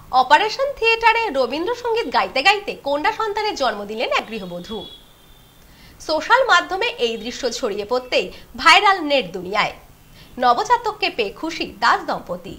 Operation থিয়েটারে রবীন্দ্রসঙ্গীত গাইতে গাইতে কন্যা সন্তানের জন্ম দিলেন এক গৃহবধূ। সোশ্যাল মাধ্যমে এই দৃশ্য ছড়িয়ে পড়তেই ভাইরাল নেট দুনিয়ায়। নবজাতককে পেয়ে খুশি দাস দম্পতি।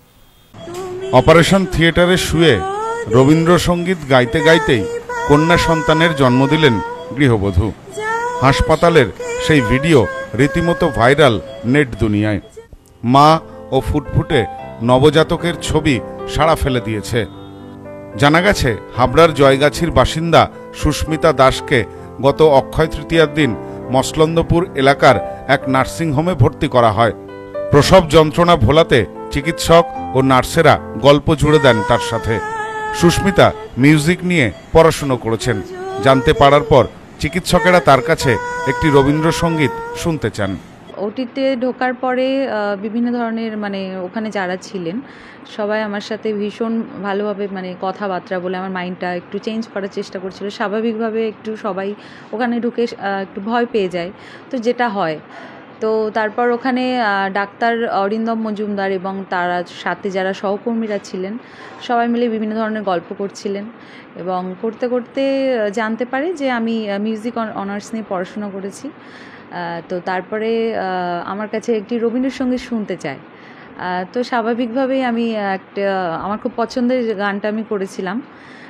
অপারেশন থিয়েটারে শুয়ে রবীন্দ্রসঙ্গীত গাইতে গাইতেই কন্যা সন্তানের জন্ম দিলেন গৃহবধূ। হাসপাতালের সেই ভিডিও রীতিমতো ভাইরাল নেট দুনিয়ায়। মা ও ফুটফুটে নবজাতকের ছবি সাড়া ফেলে দিয়েছে। জানা গেছে, হাবড়ার জয়গাছির বাসিন্দা সুস্মিতা দাসকে গত অক্ষয় তৃতীয়ার দিন মসলন্দপুর এলাকার এক নার্সিংহোমে ভর্তি করা হয়। প্রসব যন্ত্রণা ভোলাতে চিকিৎসক ও নার্সেরা গল্প জুড়ে দেন তার সাথে। সুস্মিতা মিউজিক নিয়ে পড়াশুনো করেছেন। জানতে পারার পর চিকিৎসকেরা তার কাছে একটি রবীন্দ্রসঙ্গীত শুনতে চান। ওটিতে ঢোকার পরে বিভিন্ন ধরনের ওখানে যারা ছিলেন সবাই আমার সাথে ভীষণ ভালোভাবে কথাবার্তা বলে আমার মাইন্ডটা একটু চেঞ্জ করার চেষ্টা করছিল। স্বাভাবিকভাবে একটু সবাই ওখানে ঢুকে একটু ভয় পেয়ে যায়, তো যেটা হয়। তো তারপর ওখানে ডাক্তার অরিন্দম মজুমদার এবং তারা সাথে যারা সহকর্মীরা ছিলেন সবাই মিলে বিভিন্ন ধরনের গল্প করছিলেন এবং করতে করতে জানতে পারে যে আমি মিউজিক অনার্স নিয়ে পড়াশোনা করেছি। তো তারপরে আমার কাছে একটি রবীন্দ্রসঙ্গীত শুনতে চায়। তো স্বাভাবিকভাবেই আমি আমার খুব পছন্দের গানটা আমি করেছিলাম।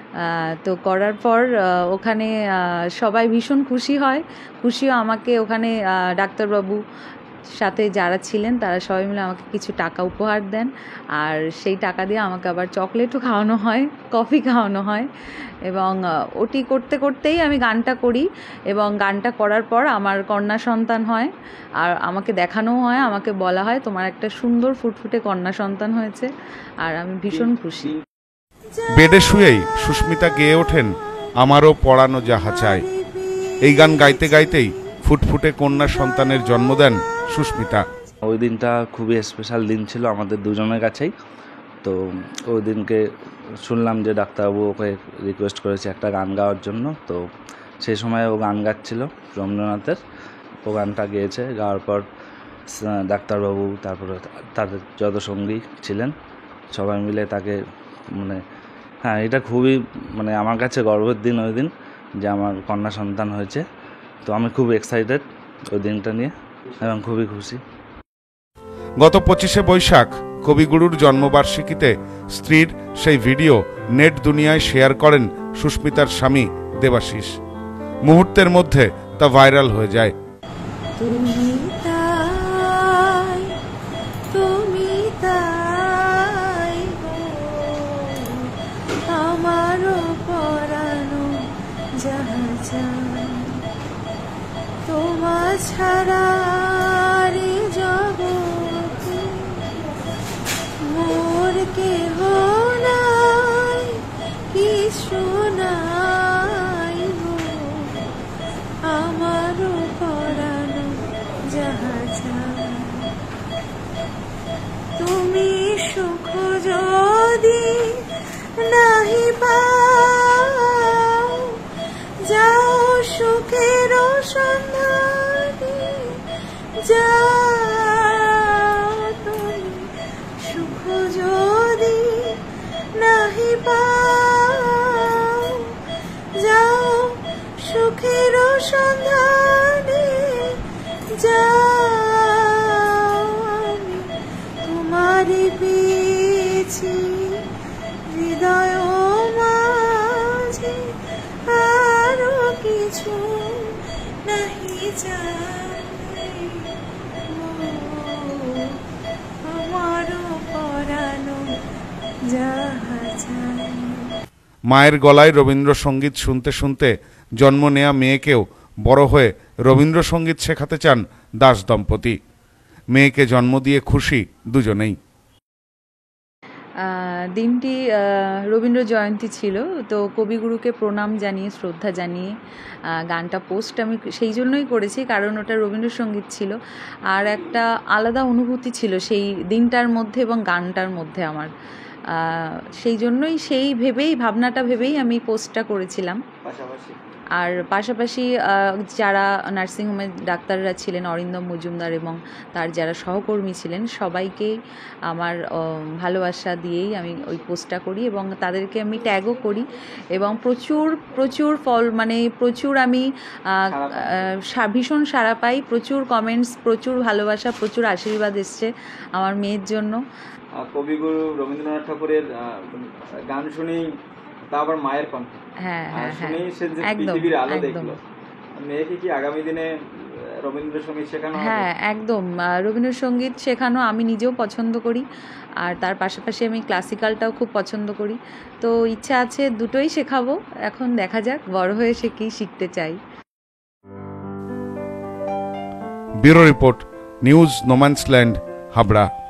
তো করার পর ওখানে সবাই ভীষণ খুশিও আমাকে ওখানে ডাক্তারবাবু সাথে যারা ছিলেন তারা সবাই মিলে আমাকে কিছু টাকা উপহার দেন, আর সেই টাকা দিয়ে আমাকে আবার চকলেটও খাওয়ানো হয়, কফি খাওয়ানো হয়। এবং ওটি করতে করতেই আমি গানটা করি এবং গানটা করার পর আমার কন্যা সন্তান হয়, আর আমাকে দেখানোও হয়, আমাকে বলা হয় তোমার একটা সুন্দর ফুটফুটে কন্যা সন্তান হয়েছে, আর আমি ভীষণ খুশি। বেডে শুয়েই সুস্মিতা গেয়ে ওঠেন আমারও পড়ানো যাহা চায়। এই গান গাইতে গাইতেই ফুটফুটে কন্যা সন্তানের জন্ম দেন সুস্মিতা। ওই দিনটা খুবই স্পেশাল দিন ছিল আমাদের দুজনের কাছেই। তো ওই দিনকে শুনলাম যে ডাক্তারবাবু ওকে রিকোয়েস্ট করেছে একটা গান গাওয়ার জন্য। তো সেই সময় ও গান গাচ্ছিল রবীন্দ্রনাথের। ও গানটা গেয়েছে, গাওয়ার পর ডাক্তারবাবু তারপরে তাদের যত সঙ্গী ছিলেন সবাই মিলে তাকে এটা খুবই আমার কাছে গর্বের দিন ওই দিন, যে আমার কন্যা সন্তান হয়েছে। তো আমি খুব এক্সাইটেড ওই দিনটা নিয়ে এবং খুবই খুশি। গত 25শে বৈশাখ কবিগুরুর জন্মবার্ষিকীতে স্ত্রীর সেই ভিডিও নেট দুনিয়ায় শেয়ার করেন সুস্মিতার স্বামী দেবাশিস। মুহূর্তের মধ্যে তা ভাইরাল হয়ে যায়। তোমার ছাড়া রে জগতে মোর কেহ নাই, কিছু নাই গো, আমারও পরানো যাহা চায়। তুমি সুখ যদি নাহি পাও, যাও সুখের সন্ধানে, যাও তুমি সুখ যদি নাহি পাও, যাও সুখের সন্ধানে, যাও আমি তোমারই পেয়েছি হৃদয় মাঝে, আরো কিছু নাহি চাই, আমারও পরানো যাহা চাই। মায়ের গলায় রবীন্দ্রসঙ্গীত শুনতে শুনতে জন্ম নেয়া মেয়েকেও বড় হয়ে রবীন্দ্রসঙ্গীত শেখাতে চান দাস দম্পতি। মেয়েকে জন্ম দিয়ে খুশি দুজনেই। দিনটি রবীন্দ্র জয়ন্তী ছিল, তো কবিগুরুকে প্রণাম জানিয়ে শ্রদ্ধা জানিয়ে গানটা পোস্ট আমি সেই জন্যই করেছি, কারণ ওটা রবীন্দ্রসঙ্গীত ছিল আর একটা আলাদা অনুভূতি ছিল সেই দিনটার মধ্যে এবং গানটার মধ্যে আমার। সেই জন্যই ভাবনাটা ভেবেই আমি পোস্টটা করেছিলাম। আর পাশাপাশি যারা নার্সিংহোমের ডাক্তাররা ছিলেন, অরিন্দম মজুমদার এবং তার যারা সহকর্মী ছিলেন, সবাইকেই আমার ভালোবাসা দিয়েই আমি ওই পোস্টটা করি এবং তাদেরকে আমি ট্যাগও করি এবং প্রচুর প্রচুর আমি ভীষণ সাড়া পাই, প্রচুর কমেন্টস, প্রচুর ভালোবাসা, প্রচুর আশীর্বাদ এসছে আমার মেয়ের জন্য। কবিগুরু রবীন্দ্রনাথ ঠাকুরের গান শুনেই, তা আবার মায়ের কণ্ঠে, হ্যাঁ, শুনেই সে যে একদম, পৃথিবীর আলো একদম। দেখলো। মেয়েকে কি আগামী দিনে রবীন্দ্রসঙ্গীত শেখানো হবে? হ্যাঁ, একদম। রবীন্দ্রসঙ্গীত শেখানো আমি নিজেও পছন্দ করি, আর তার পাশাপাশি আমি ক্লাসিক্যালটাও খুব পছন্দ করি। তো ইচ্ছা আছে দুটোই শেখাবো, এখন দেখা যাক বড় হয়ে সে কি শিখতে চাই। Bureau report, news no man's land, Habra.